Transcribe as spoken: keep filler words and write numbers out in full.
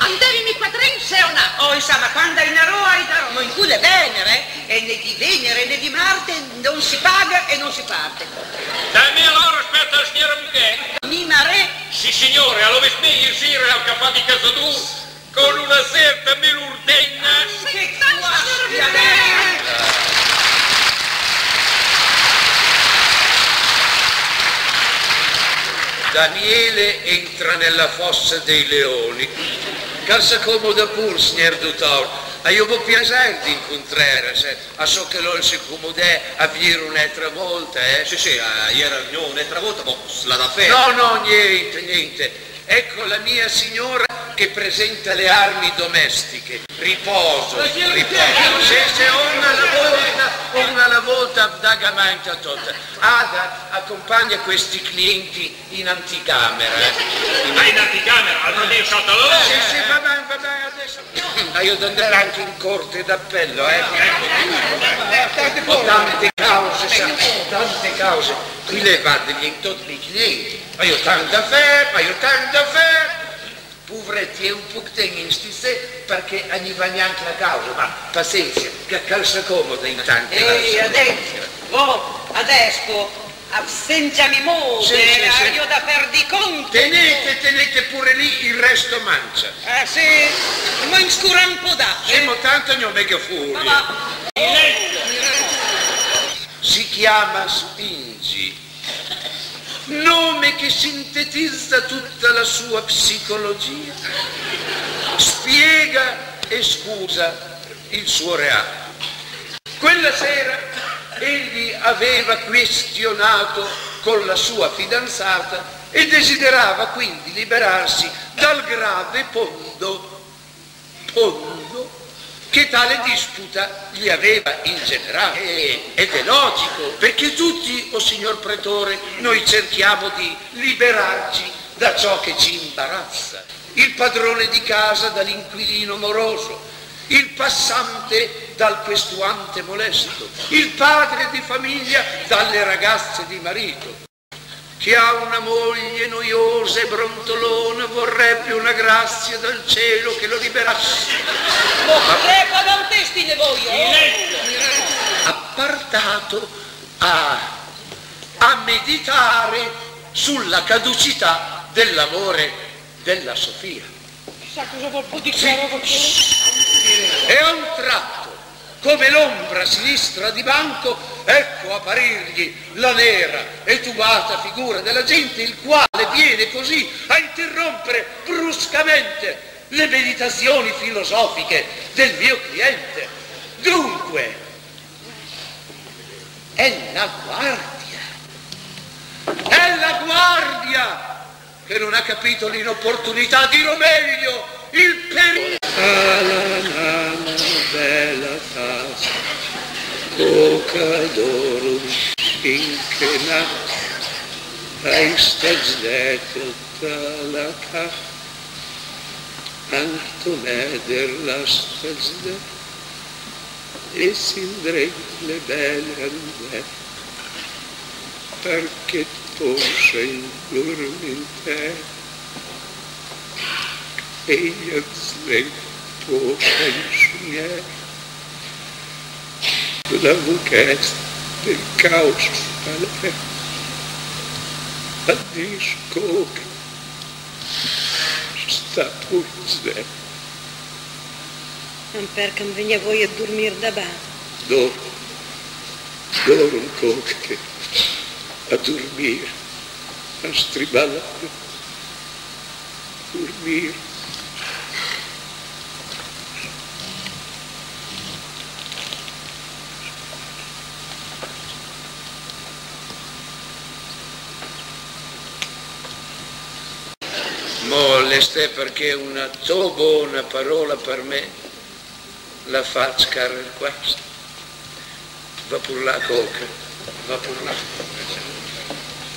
andavi mi quattrinse o no? Oh, insomma, quando hai una roa, hai da roa. In cui le Venere, e né di Venere né di Marte, non si paga e non si parte. Dammi allora, aspetta, signora Buchet. Mi mare? Sì, signore, allora svegli il sire al caffè di casa tu, con una certa melurdenna. Che qua Daniele entra nella fossa dei leoni. Calza comoda pur, signor Dottor. A io può piacere di incontrare, se a so che loro si comodè a dire un'altra volta, eh? Sì, sì, ieri non un'altra volta, ma la da fe. No, no, niente, niente. Ecco la mia signora che presenta le armi domestiche. Riposo, riposo. Se, se una alla volta, una alla volta, vagamente a tutta. Ada accompagna questi clienti in anticamera. Ma in anticamera, allora io salto la Sì, sì, va bene, va bene, adesso. Ma io devo andare anche in corte d'appello, eh? Ho tante cause, sa, tante cause. Qui le va degli intotti i clienti. Ma io tanto affare, ma io tanto affare. Povretti è un po' in stisse perché non va neanche la causa, ma pazienza, che calza comoda in tante Ehi, adesso, oh, adesso, absenziami mode, Sì, sì, sì. io da perdi conto. Tenete, tenete pure lì, il resto mancia. Ah, sì, ma in scura un po' da. Siamo tanto non mega furia. Ma Si chiama Spingi, nome che sintetizza tutta la sua psicologia, spiega e scusa il suo reato. Quella sera egli aveva questionato con la sua fidanzata e desiderava quindi liberarsi dal grave pondo, pondo che tale disputa gli aveva ingenerato. E, ed è logico, perché tutti, o oh signor Pretore, noi cerchiamo di liberarci da ciò che ci imbarazza. Il padrone di casa dall'inquilino moroso, il passante dal questuante molesto, il padre di famiglia dalle ragazze di marito. Chi ha una moglie noiosa e brontolona vorrebbe una grazia dal cielo che lo liberasse. crepa non testi ne voglio. Appartato a, a meditare sulla caducità dell'amore della Sofia. Chissà cosa vuol dire. E a un tratto, come l'ombra sinistra di banco, ecco apparirgli la nera e tubata figura della gente, il quale viene così a interrompere bruscamente le meditazioni filosofiche del mio cliente. Dunque, è la guardia, è la guardia che non ha capito l'inopportunità di Romelio, il pericolo. Bella casa, coca d'oro, inchena, ai stagiato la ca, Antonè della stagiato, e si indre le belle andè, perché tu sei dormite, e io sletto pensione, la buchetta del caos alle a disco che sta puzze. Non perché non venia voi a dormire da bene. Dove? Dove un coche a dormire, a striballare, dormire. Molleste perché una to buona parola per me la fa scarre questo. Va pur la coca, va pur la